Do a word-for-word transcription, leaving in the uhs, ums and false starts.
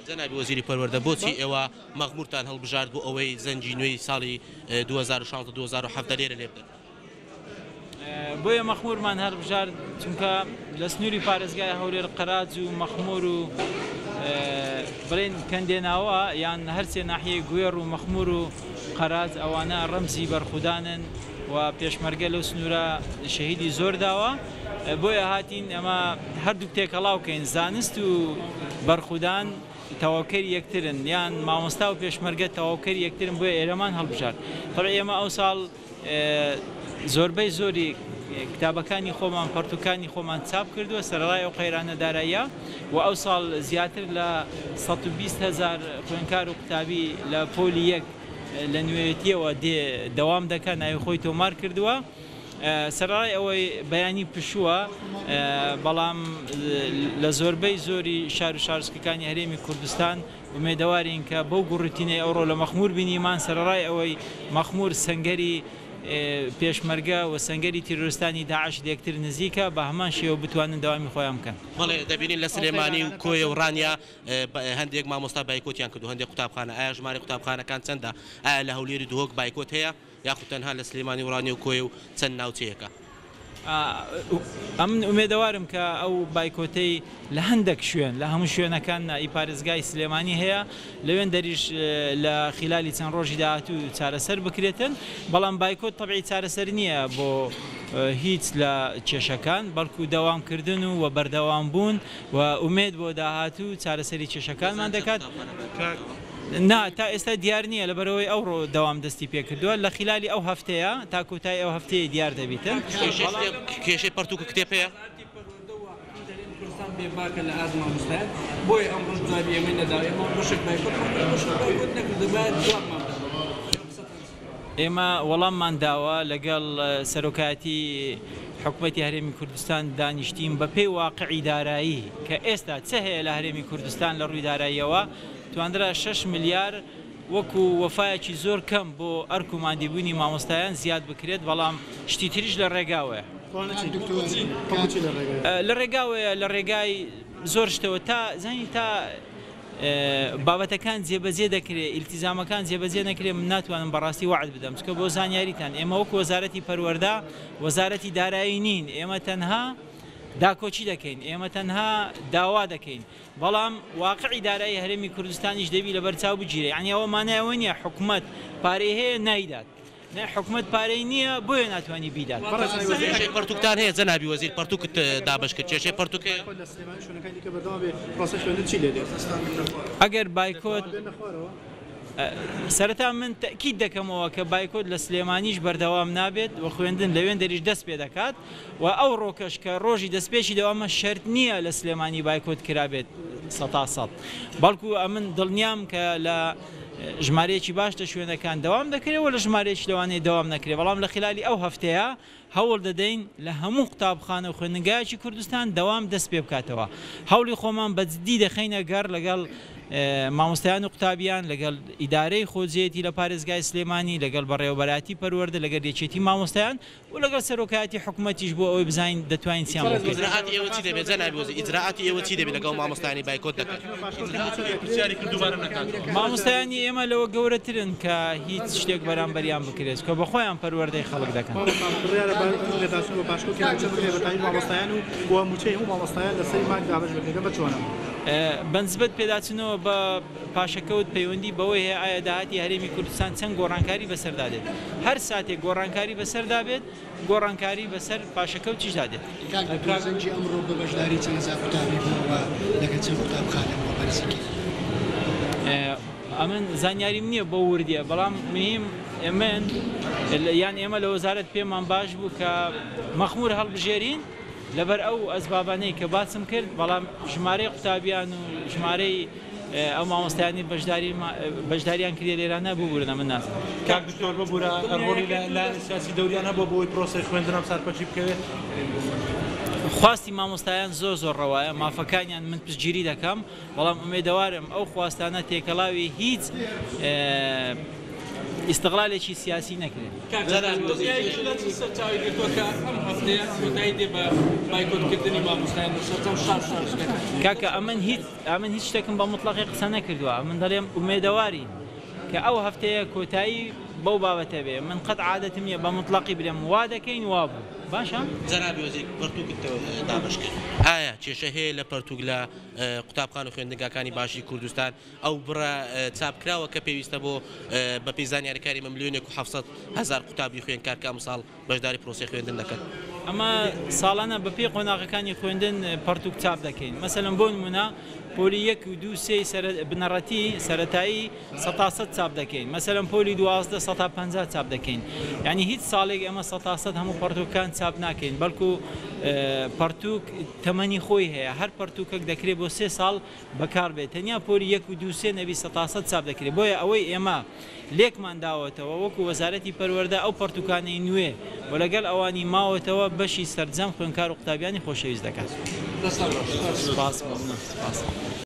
جەنابی وەزیری پەروەردە بۆچی ئێوە مەغمورتان هەڵبژارد بۆ ئەوەی زەنجی نوێی ساڵی دوو هەزار و شانزدە دوو هەزار و حەڤدە لێرە لێ بدەن؟ بۆیە مەخمورمان هەڵبژارد چونکە لە سنووری پارێزگای هەولێر قەراج و مەخمور و بڵێن کەندێناوە یان هەرچێ ناحیەی گوێڕ و مەخمور و قەراج ئەوانە ڕەمزی بەرخودانن و پێشمەرگە لەو سنوورە شەهیدی زۆر داوە. بۆیە هاتین ئەمە هەردوو تێکەڵاوکەین زانست و بەرخودان تەواوکەری یەکترن یان مامۆستا و پێشمەرگە تەواوکەری یەکترن بۆیە ئێرەمان هەڵبژارد. طبعی ئێمە ئەو ساڵ زۆربەی زۆری کتابەکانی خۆمان پەرتوکانی خۆمان چاپ کردووە سەرڕای ئەو قەیرانە داراییە و ئەو ساڵ زیاتر لە سەد و بیست هەزار خوێندکار و قوتابی لە پۆلی یەک لە نوێتیەوە دەوام دەکات ناوی خۆی تۆمار کردووە. سەرڕای ئەوەی بەیانی پشووە بەڵام لە زۆربەی زۆری شار و شارستەکانی هەرێمی کوردستان ومێدەوارین کە بەو گوڕتینەی ئەوڕۆ لە مەخمور بینیمان سەرڕای ئەوەی مەخمور سەنگەری پێشمەرگە و سەنگەری تیرۆریستانی داعش لێکتر نزیکە بە هەمان شێوە بتوانن داوامی خۆیان بکەن. بەڵێ دەبینین لە سلێمانی و کۆیە و ڕانیا هەندێک مامۆستا بایکۆتیان کردو هەندێک قوتابخانە ئایا ژمارە قوتابخانەکان چەندە؟ ئایا لە هەولێری دووهۆک بایکۆت هەیە یاخود تەنها لە سلێمانی و ڕانیا و کۆیە و چەند ناوچەیەکە؟ ئەم ئومێدەوارم کە ئەو بایکۆتەی لە هەندێک شوێن لە هەموو شوێنەکان ئیپارێزگای سلێمانی هەیە لەوێن دەریش لە خلالی چەند ڕۆژی داهاتوو چارەسەر بکرێتن بەڵام بایکۆت تەبعی چارەسەر نییە بۆ هیچ لە کێشەکان بەڵکو دەوامکردن و وە بەردەوام بوون و ئومێد بۆ داهاتوو چارەسەری کێشەکانمان دەکات. نا تا ئێستا دیار نییە لەبەرەوەی ئەوڕۆ دەوام دەستی پێکردووە لە خلالی ئەو هەفتەیە تا کۆتای ئەو هەفتەیە دیار دەبیتن. کێشەی پەرتووک کتێب هەیە؟ بێباکە لە ئاز مامۆستایان بۆی ئەم ڕۆژ جوابی ئێمەی نەداوە ئێمە ڕۆژێک بایکۆت نەکردو باید جوابمان ئێمە وەڵاممان داوە لەگەڵ سەرۆکایەتی حکوومەتی هەرێمی کوردستان دانیشتیم بە پێی واقعی دارایی کە ئێستا چه هەیە لە هەرێمی کوردستان لە ڕووی داراییەوە توانرا شەش ملیار وەکو وەفایەکی زۆر کەم بۆ ئەرک و مادیبوونی مامۆستایان زیاد بکرێت بەڵام شتی تریش لە ڕێگاوەیە لە ڕێگاوەیە لە ڕێگای زۆر شتەوە تا زانی تا بابەتەکان جێبەجێ دەکرێت ئیلتیزامەکان جێبەجێ نەکرێت من ناتوانم بەڕاستی وعد بدەم چکە بۆ زانیاریتان ئێمە وەکو وەزارەتی پەروەردە وەزارەتی دارایی نین ئێمە تەنها داکۆچی دەکەین ئێمە تەنها داوا دەکەین بەڵام واقعی دارایی هەرێمی کوردستانیش دەبی لە بەرچاو بگیرێ یعنی ئەوە مانایەوە نییە حکوومەت پارەی هەیە نایدات نه حکوومەت پارەی نییە بۆیە ناتوانانی بیدات. پەرتوکتان هەیە جەنابی وەزیر پەرتوکت دابش کرد کێشەی پەرتوکە ئەگەر بایکۆت سەرەتا من تەکید دەکەمەوە کە بایکۆت لە سلێمانیش بەردەوام نابێت و خوێندن لەوێن دەریش دەست پێ دەکات و ئەو ڕۆکەش کە ڕۆژی دەستپێشی دەوامە شەرت نییە لە سلێمانی بایکۆت کرابێت سەد تا سەد بەڵکو ئەمن دڵنیام کە لە ژمارەیەکی باش لە شوێنەکان دەوام دەکرێت و لە ژمارەیەکی لەوانەیە دەوام نەکرێت بەڵام لە خلالی ئەو هەفتەیە هەوڵ دەدەین لە هەموو قوتابخانە و خوێندنگایەکی کوردستان دەوام دەست پێ بکاتەوە هەوڵی خۆمان بەجددی دەخینە گەڕ لەگەڵ مامۆستایان و قوتابیان لەگەڵ ئیدارەی خۆجێتی لە پارێزگای سلێمانی لەگەڵ بەڕێوەبەراتی پەروەردە لەگەڵ یەکێتی مامۆستایان و لەگەڵ سەرۆکایەتی حکوومەتیش بۆ ئەوەی بزانین دەتوانین سیان بۆ ئیجراعاتی ئێوە چی دەبێت جەنابی وەزیر ئیجراعاتی ئێوە چی دەبێت لەگەڵ مامۆستایانی بایکۆت دەکەن؟ مامۆستایانی ئێمە لەوە گەورەترن کە هیچ شتێک بەرامبەریان بکرێت کە بە خۆیان پەروەردەی خەڵک دەکەن. بەنسبەت پێداچنەوە بە پاشەکەوت پەیوەندی بەوەی هەیە ئایا داهاتی هەرێمی کوردستان چەند گۆڕانکاری بەسەردادێت هەر ساتێک گۆڕانکاری بەسەردابێت گۆڕانکاری بەسەر پاشەکەوت چیش دادێت. زەنجی ئەمڕۆ بە بەشداری چەند هەزار قوتابی بووەوە لەگەڵ چەند قوتابخانەوە بەرزێکی ئەمن زانیاریم نییە بۆ وردیە بەڵام مهم ئێمن یان ئێمە لە وەزارەت پێمان باش بوو کە مەخمور هەڵبژێرین لەبەر ئەو ئەسبابانەی کە باسم کرد بەڵام ژمارەی قوتابیان و ژمارەی ئەو مامۆستایانی بەشداریان کرێ لێرانە ببوورنە من نازم. کاک دکتۆر ببوورە ئەڕۆڵی لە سیاسی دەوریان هەبوو بۆی پرۆسەی خوێندنەوە سەرپەرچی بکەوێت؟ خواستی مامۆستایان زۆر زۆر ڕەوایە مافەکانیان من پشتگیری دەکەم بەڵام ئومێدەوارم ئەو خواستانە تێکەڵاوی هیچ ئیستغلالێکی سیاسی نەکرێت. کاکە ئەمن هیچ ئەمن هیچ شتێکم بە مطلقی قسە نەکردووە، من دەڵێم ئومێدەواری کە ئەو هەفتەیە کۆتایی بەو بابەتە بێ من قەت عادەتم نیە بە مطلقی بلێم وا دەکەین وا بوو باشە؟ جەنابی وەزیر پەرتووکت دامەشکرد ئایا کێشە هەیە لە پەرتووک لە قوتابخان و خوێندنگاکانی باشی کوردستان ئەو بڕە چاپکراوە کە پێویستە بۆ بەپێی زانیاریکاری ملیۆنێک و حەوت سەد هەزار قوتابی خوێندکار کە ئەمساڵ بەشداری پرۆسەی خوێندن دەکەن؟ ئەمە ساڵانە بەپێی قۆناغەکانی خوێندن پەرتووک چاپ دەکەین. مەسەلەن بۆ نمونە پۆلی یەک و دوو سێ بنەڕەتی سەرەتایی سەد تا سەد چاپ دەکەین، مەسەلەن پۆلی دوازدە سەد تا پەنجا چاپ دەکەین. یعنی هیچ ساڵێک ئەمە سەد تا سەد هەموو پەرتووکان چاپ ناکەین، بەڵکو پەرتووک تەمەنی خۆی هەیە، هەر پەرتووکێک دەکرێت بۆ سێ ساڵ بەکار بێت، تەنیا پۆلی یەک و دوو سێ نەبی سەد تا سەد چاپ دەکرێت. بۆیە ئەوەی ئێمە لێکمان داوەتەوە وەکو وەزارەتی پەروەردە ئەو پەرتووکانەی نوێ و لەگەڵ ئەوانی ماوەتەوە بەشی سەرجەم خوێندکار و قوتابیانی خۆشەویست دەکات.